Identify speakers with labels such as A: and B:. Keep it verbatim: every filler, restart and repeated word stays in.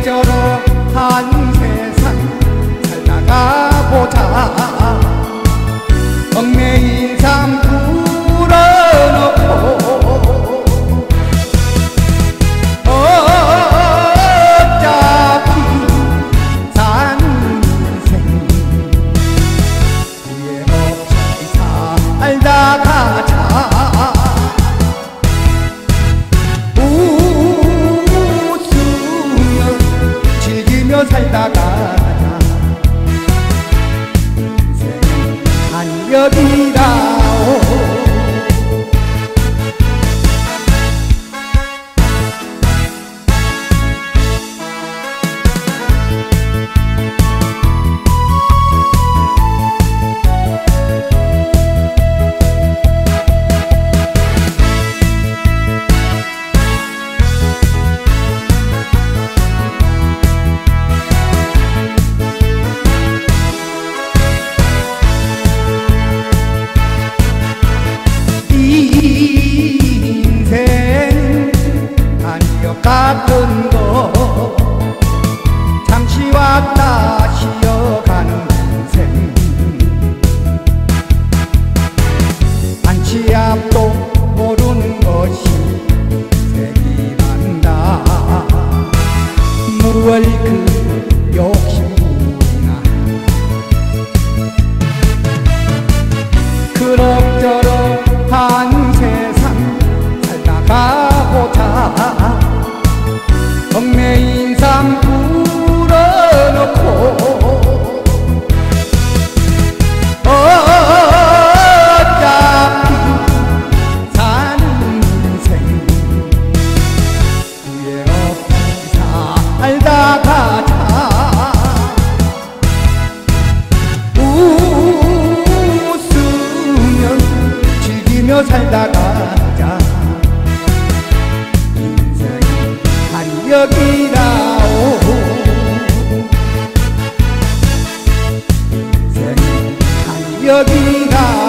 A: 그럭저럭한 세상 살다가 보자. 얽매인 삶 풀어놓고 어차피 산 인생 후회 없이 살다 가자. 살다 가자. 인생은 한여기라오. 인생 아니여 같은 거 잠시 왔다 쉬어가는 인생 안치 앞도 모르는 것이 인생이란다. 무얼 그 욕심이나 그럭저럭한 세상 살다가 보자. 얽매인 삶 풀어놓고 어차피 사는 인생 후회 없이 살다 가자. 살다 가자. 인생이 한여기라오. 인생이 한여기라오.